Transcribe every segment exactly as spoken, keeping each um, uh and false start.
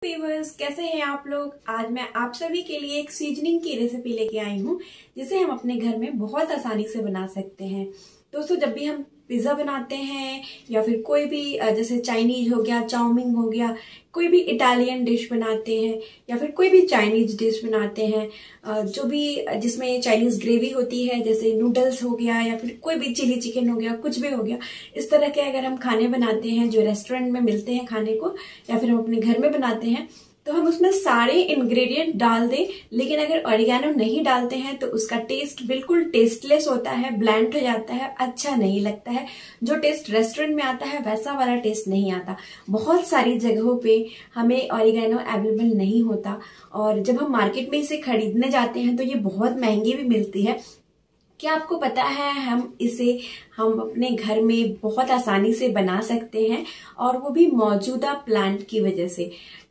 Viewers, कैसे हैं आप लोग। आज मैं आप सभी के लिए एक सीजनिंग की रेसिपी लेके आई हूँ जिसे हम अपने घर में बहुत आसानी से बना सकते हैं। दोस्तों, जब भी हम पिज्जा बनाते हैं या फिर कोई भी जैसे चाइनीज हो गया, चाउमीन हो गया, कोई भी इटालियन डिश बनाते हैं या फिर कोई भी चाइनीज डिश बनाते हैं जो भी जिसमें चाइनीज ग्रेवी होती है, जैसे नूडल्स हो गया या फिर कोई भी चिली चिकन हो गया, कुछ भी हो गया, इस तरह के अगर हम खाने बनाते हैं जो रेस्टोरेंट में मिलते हैं खाने को या फिर हम अपने घर में बनाते हैं तो हम उसमें सारे इंग्रेडिएंट डाल दें, लेकिन अगर ऑरिगेनो नहीं डालते हैं तो उसका टेस्ट बिल्कुल टेस्टलेस होता है, ब्लैंड हो जाता है, अच्छा नहीं लगता है। जो टेस्ट रेस्टोरेंट में आता है वैसा वाला टेस्ट नहीं आता। बहुत सारी जगहों पे हमें ऑरिगेनो अवेलेबल नहीं होता और जब हम मार्केट में इसे खरीदने जाते हैं तो ये बहुत महंगी भी मिलती है। क्या आपको पता है हम इसे हम अपने घर में बहुत आसानी से बना सकते हैं और वो भी मौजूदा प्लांट की वजह से।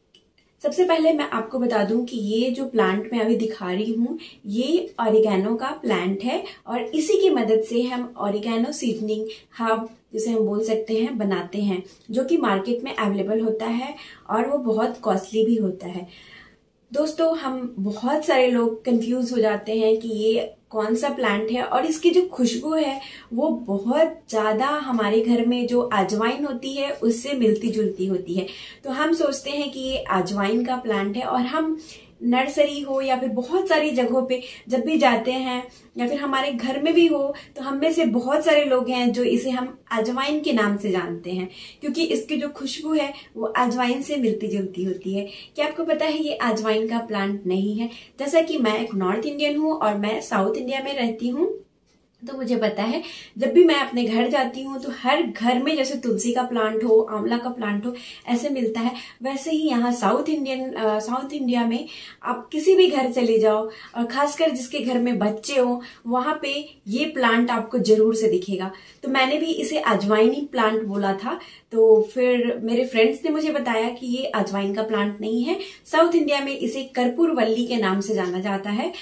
सबसे पहले मैं आपको बता दूं कि ये जो प्लांट मैं अभी दिखा रही हूँ ये ऑरिगेनो का प्लांट है और इसी की मदद से हम ऑरिगेनो सीजनिंग हर्ब जिसे हम बोल सकते हैं बनाते हैं, जो कि मार्केट में अवेलेबल होता है और वो बहुत कॉस्टली भी होता है। दोस्तों, हम बहुत सारे लोग कंफ्यूज हो जाते हैं कि ये कौन सा प्लांट है और इसकी जो खुशबू है वो बहुत ज्यादा हमारे घर में जो अजवाइन होती है उससे मिलती जुलती होती है। तो हम सोचते हैं कि ये अजवाइन का प्लांट है और हम नर्सरी हो या फिर बहुत सारी जगहों पे जब भी जाते हैं या फिर हमारे घर में भी हो तो हम में से बहुत सारे लोग हैं जो इसे हम अजवाइन के नाम से जानते हैं, क्योंकि इसकी जो खुशबू है वो अजवाइन से मिलती जुलती होती है। क्या आपको पता है ये अजवाइन का प्लांट नहीं है। जैसा कि मैं एक नॉर्थ इंडियन हूँ और मैं साउथ इंडिया में रहती हूँ, तो मुझे पता है जब भी मैं अपने घर जाती हूँ तो हर घर में जैसे तुलसी का प्लांट हो, आंवला का प्लांट हो, ऐसे मिलता है। वैसे ही यहाँ साउथ इंडियन साउथ इंडिया में आप किसी भी घर चले जाओ और खासकर जिसके घर में बच्चे हो वहां पे ये प्लांट आपको जरूर से दिखेगा। तो मैंने भी इसे अजवाइनी प्लांट बोला था, तो फिर मेरे फ्रेंड्स ने मुझे बताया कि ये अजवाइन का प्लांट नहीं है। साउथ इंडिया में इसे कर्पूरवल्ली के नाम से जाना जाता है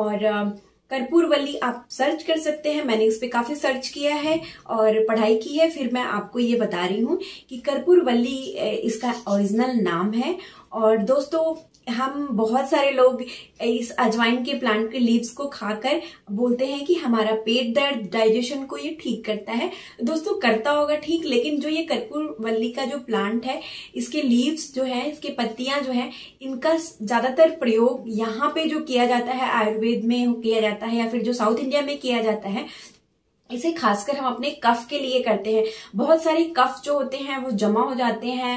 और कर्पूरवल्ली आप सर्च कर सकते हैं। मैंने इस पे काफी सर्च किया है और पढ़ाई की है, फिर मैं आपको ये बता रही हूँ कि कर्पूरवल्ली इसका ओरिजिनल नाम है। और दोस्तों, हम बहुत सारे लोग इस अजवाइन के प्लांट के लीव्स को खाकर बोलते हैं कि हमारा पेट दर्द, डाइजेशन को ये ठीक करता है। दोस्तों, करता होगा ठीक, लेकिन जो ये कर्पूरवल्ली का जो प्लांट है इसके लीव्स जो है, इसके पत्तियां जो है, इनका ज्यादातर प्रयोग यहाँ पे जो किया जाता है आयुर्वेद में किया जाता है या फिर जो साउथ इंडिया में किया जाता है, इसे खासकर हम अपने कफ के लिए करते हैं। बहुत सारे कफ जो होते हैं वो जमा हो जाते हैं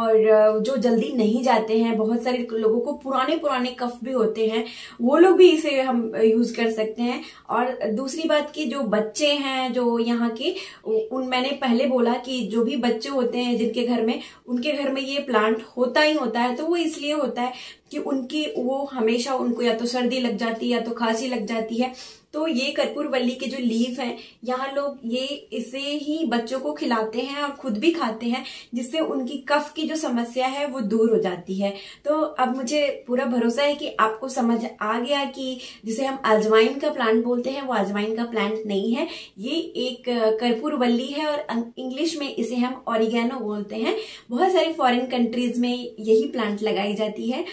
और जो जल्दी नहीं जाते हैं, बहुत सारे लोगों को पुराने पुराने कफ भी होते हैं, वो लोग भी इसे हम यूज कर सकते हैं। और दूसरी बात की जो बच्चे हैं जो यहाँ के, उन मैंने पहले बोला कि जो भी बच्चे होते हैं जिनके घर में, उनके घर में ये प्लांट होता ही होता है। तो वो इसलिए होता है कि उनकी वो हमेशा उनको या तो सर्दी लग जाती है या तो खांसी लग जाती है। तो ये कर्पूरवल्ली के जो लीफ हैं, यहाँ लोग ये इसे ही बच्चों को खिलाते हैं और खुद भी खाते हैं, जिससे उनकी कफ की जो समस्या है वो दूर हो जाती है। तो अब मुझे पूरा भरोसा है कि आपको समझ आ गया कि जिसे हम अजवाइन का प्लांट बोलते हैं वो अजवाइन का प्लांट नहीं है, ये एक कर्पूरवल्ली है और इंग्लिश में इसे हम ऑरिगेनो बोलते हैं। बहुत सारी फॉरेन कंट्रीज में यही प्लांट लगाई जाती है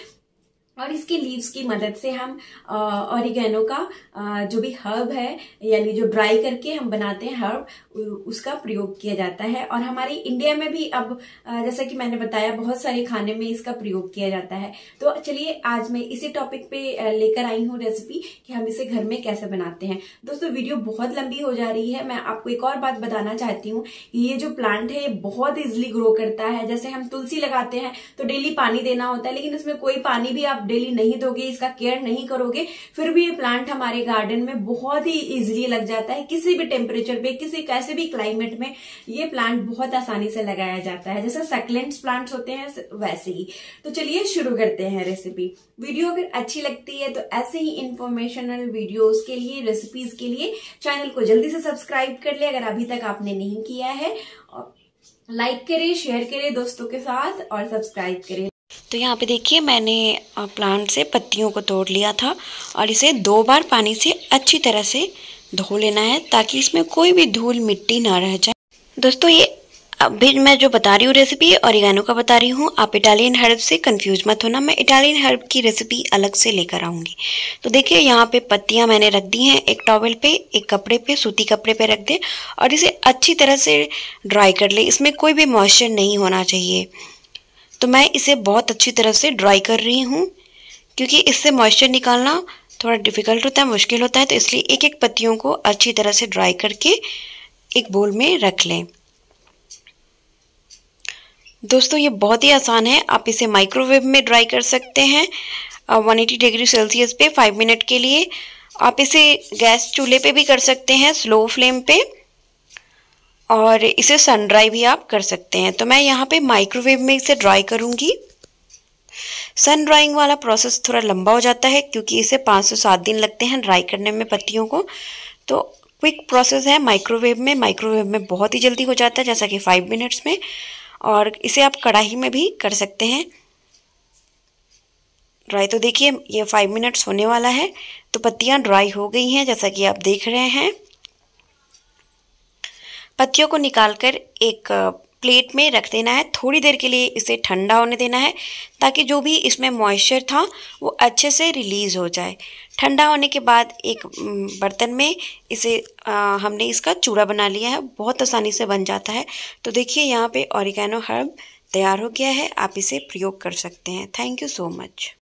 और इसके लीव्स की मदद से हम ऑरिगेनो का आ, जो भी हर्ब है, यानी जो ड्राई करके हम बनाते हैं हर्ब, उसका प्रयोग किया जाता है। और हमारे इंडिया में भी अब आ, जैसा कि मैंने बताया बहुत सारे खाने में इसका प्रयोग किया जाता है। तो चलिए आज मैं इसी टॉपिक पे लेकर आई हूँ रेसिपी कि हम इसे घर में कैसे बनाते हैं। दोस्तों, वीडियो बहुत लंबी हो जा रही है। मैं आपको एक और बात बताना चाहती हूँ कि ये जो प्लांट है ये बहुत इजिली ग्रो करता है। जैसे हम तुलसी लगाते हैं तो डेली पानी देना होता है, लेकिन इसमें कोई पानी भी आप डेली नहीं दोगे, इसका केयर नहीं करोगे, फिर भी ये प्लांट हमारे गार्डन में बहुत ही इजीली लग जाता है। किसी भी टेम्परेचर पे, किसी कैसे भी क्लाइमेट में ये प्लांट बहुत आसानी से लगाया जाता है। जैसे सक्लेंट्स प्लांट्स होते हैं वैसे ही। तो चलिए शुरू करते हैं रेसिपी। वीडियो अगर अच्छी लगती है तो ऐसे ही इंफॉर्मेशनल वीडियोस के लिए, रेसिपीज के लिए चैनल को जल्दी से सब्सक्राइब कर ले अगर अभी तक आपने नहीं किया है। लाइक करें, शेयर करें दोस्तों के साथ और सब्सक्राइब करें। तो यहाँ पे देखिए मैंने प्लांट से पत्तियों को तोड़ लिया था और इसे दो बार पानी से अच्छी तरह से धो लेना है ताकि इसमें कोई भी धूल मिट्टी ना रह जाए। दोस्तों, ये अभी मैं जो बता रही हूँ रेसिपी ऑरिगेनो का बता रही हूँ, आप इटालियन हर्ब से कंफ्यूज मत होना, मैं इटालियन हर्ब की रेसिपी अलग से लेकर आऊँगी। तो देखिए यहाँ पे पत्तियाँ मैंने रख दी हैं एक टॉवल पे, एक कपड़े पे, सूती कपड़े पे रख दें और इसे अच्छी तरह से ड्राई कर ले। इसमें कोई भी मॉइस्चर नहीं होना चाहिए। तो मैं इसे बहुत अच्छी तरह से ड्राई कर रही हूँ, क्योंकि इससे मॉइस्चर निकालना थोड़ा डिफ़िकल्ट होता है, मुश्किल होता है। तो इसलिए एक एक पत्तियों को अच्छी तरह से ड्राई करके एक बोल में रख लें। दोस्तों ये बहुत ही आसान है, आप इसे माइक्रोवेव में ड्राई कर सकते हैं वन एटी डिग्री सेल्सियस पे फाइव मिनट के लिए। आप इसे गैस चूल्हे पे भी कर सकते हैं स्लो फ्लेम पे, और इसे सन ड्राई भी आप कर सकते हैं। तो मैं यहाँ पे माइक्रोवेव में इसे ड्राई करूँगी। सन ड्राइंग वाला प्रोसेस थोड़ा लंबा हो जाता है, क्योंकि इसे पाँच से सात दिन लगते हैं ड्राई करने में पत्तियों को। तो क्विक प्रोसेस है माइक्रोवेव में, माइक्रोवेव में बहुत ही जल्दी हो जाता है, जैसा कि फाइव मिनट्स में। और इसे आप कढ़ाई में भी कर सकते हैं ड्राई। तो देखिए ये फाइव मिनट्स होने वाला है, तो पत्तियां ड्राई हो गई हैं जैसा कि आप देख रहे हैं। पत्तियों को निकालकर एक प्लेट में रख देना है, थोड़ी देर के लिए इसे ठंडा होने देना है, ताकि जो भी इसमें मॉइस्चर था वो अच्छे से रिलीज़ हो जाए। ठंडा होने के बाद एक बर्तन में इसे आ, हमने इसका चूड़ा बना लिया है, बहुत आसानी से बन जाता है। तो देखिए यहाँ पे ऑरिगेनो हर्ब तैयार हो गया है, आप इसे प्रयोग कर सकते हैं। Thank you so much.